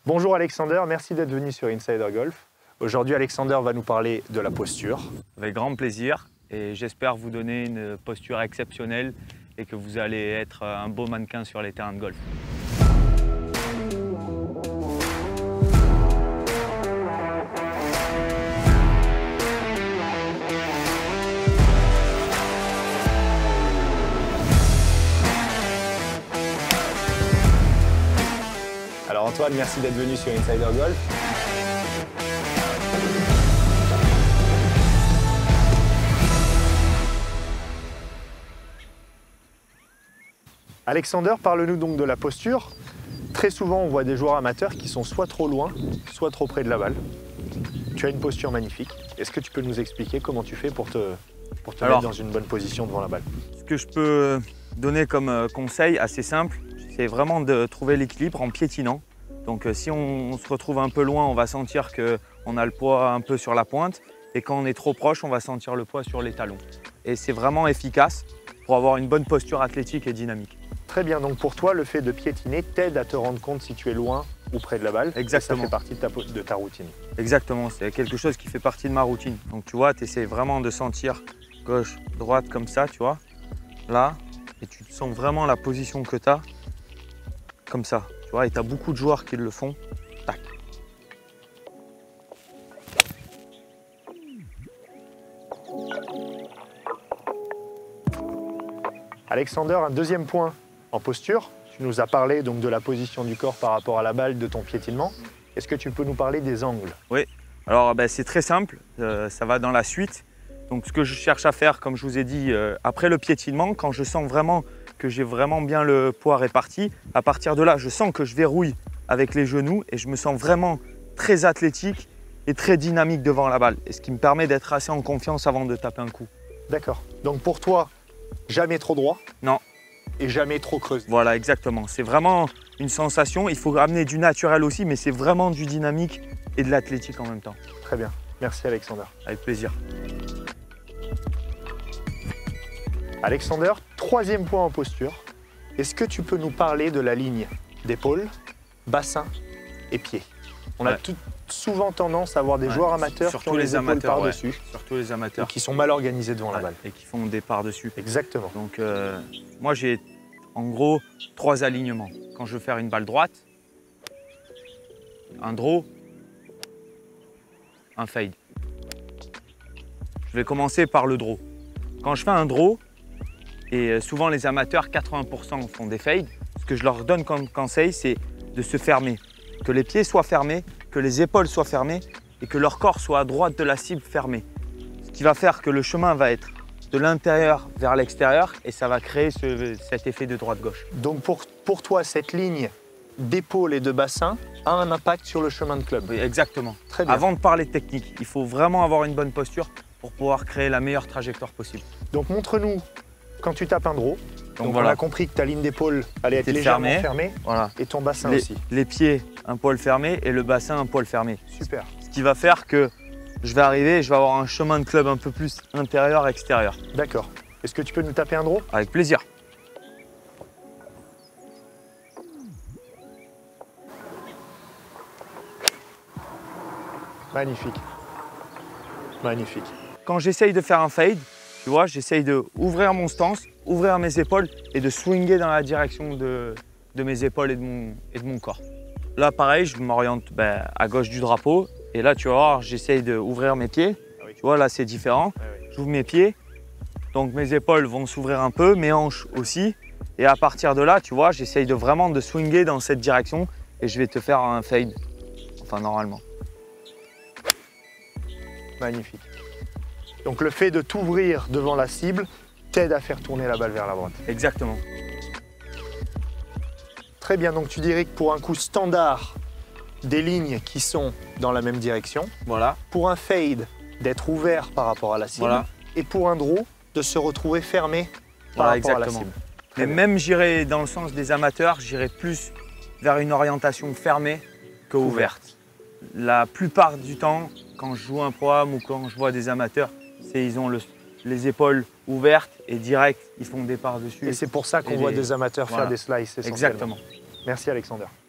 Bonjour Alexander, merci d'être venu sur Insider Golf. Aujourd'hui, Alexander va nous parler de la posture. Avec grand plaisir et j'espère vous donner une posture exceptionnelle et que vous allez être un beau mannequin sur les terrains de golf. Alors Antoine, merci d'être venu sur Insider Golf. Alexander, parle-nous donc de la posture. Très souvent, on voit des joueurs amateurs qui sont soit trop loin, soit trop près de la balle. Tu as une posture magnifique. Est-ce que tu peux nous expliquer comment tu fais pour te mettre dans une bonne position devant la balle? Ce que je peux donner comme conseil assez simple, c'est vraiment de trouver l'équilibre en piétinant. Donc si on se retrouve un peu loin, on va sentir qu'on a le poids un peu sur la pointe. Et quand on est trop proche, on va sentir le poids sur les talons. Et c'est vraiment efficace pour avoir une bonne posture athlétique et dynamique. Très bien, donc pour toi, le fait de piétiner t'aide à te rendre compte si tu es loin ou près de la balle. Exactement. Ça fait partie de ta routine. Exactement, c'est quelque chose qui fait partie de ma routine. Donc tu vois, tu essaies vraiment de sentir gauche, droite comme ça, tu vois, là, et tu sens vraiment la position que tu as, comme ça, tu vois, et tu as beaucoup de joueurs qui le font, tac. Alexander, un deuxième point en posture. Tu nous as parlé donc de la position du corps par rapport à la balle, de ton piétinement. Est-ce que tu peux nous parler des angles? Oui, alors c'est très simple, ça va dans la suite. Donc ce que je cherche à faire, comme je vous ai dit, après le piétinement, quand je sens vraiment que j'ai vraiment bien le poids réparti, à partir de là, je sens que je verrouille avec les genoux et je me sens vraiment très athlétique et très dynamique devant la balle. Et ce qui me permet d'être assez en confiance avant de taper un coup. D'accord. Donc pour toi, jamais trop droit? Non. Et jamais trop creusé? Voilà, exactement. C'est vraiment une sensation. Il faut amener du naturel aussi, mais c'est vraiment du dynamique et de l'athlétique en même temps. Très bien. Merci Alexander. Avec plaisir. Alexander, troisième point en posture. Est-ce que tu peux nous parler de la ligne d'épaule, bassin et pied? On a souvent tendance à avoir des joueurs amateurs qui ont les épaules par-dessus. Surtout les amateurs. Qui sont mal organisés devant la balle. Et qui font des par-dessus. Exactement. Donc moi j'ai en gros 3 alignements. Quand je veux faire une balle droite, un draw, un fade. Je vais commencer par le draw. Quand je fais un draw, et souvent les amateurs, 80% font des fades, ce que je leur donne comme conseil, c'est de se fermer. Que les pieds soient fermés, que les épaules soient fermées et que leur corps soit à droite de la cible fermée. Ce qui va faire que le chemin va être de l'intérieur vers l'extérieur et ça va créer cet effet de droite-gauche. Donc pour toi, cette ligne d'épaule et de bassin a un impact sur le chemin de club? Oui, exactement. Très bien. Avant de parler de technique, il faut vraiment avoir une bonne posture pour pouvoir créer la meilleure trajectoire possible. Donc montre-nous quand tu tapes un draw. Donc voilà. On a compris que ta ligne d'épaule allait être légèrement fermée voilà. Et ton bassin aussi. Les pieds un poil fermé et le bassin un poil fermé. Super. Ce qui va faire que je vais arriver et je vais avoir un chemin de club un peu plus intérieur-extérieur. D'accord. Est-ce que tu peux nous taper un draw? Avec plaisir. Magnifique. Magnifique. Quand j'essaye de faire un fade, tu vois, j'essaye d'ouvrir mon stance, ouvrir mes épaules et de swinger dans la direction de mes épaules et de mon corps. Là, pareil, je m'oriente à gauche du drapeau. Et là, tu vas voir, j'essaye d'ouvrir mes pieds. Ah oui. Tu vois, là, c'est différent. Ah oui. J'ouvre mes pieds. Donc, mes épaules vont s'ouvrir un peu, mes hanches aussi. Et à partir de là, tu vois, j'essaye vraiment de swinger dans cette direction. Et je vais te faire un fade. Enfin, normalement. Magnifique. Donc le fait de t'ouvrir devant la cible t'aide à faire tourner la balle vers la droite. Exactement. Très bien, donc tu dirais que pour un coup standard, des lignes qui sont dans la même direction. Voilà. Pour un fade, d'être ouvert par rapport à la cible. Voilà. Et pour un draw, de se retrouver fermé par rapport à la cible. Mais même j'irai dans le sens des amateurs, j'irai plus vers une orientation fermée que ouverte. La plupart du temps, quand je joue un programme ou quand je vois des amateurs, ils ont les épaules ouvertes et direct, ils font des par-dessus. Et c'est pour ça qu'on voit des amateurs faire des slices essentiellement. Exactement. Merci Alexander.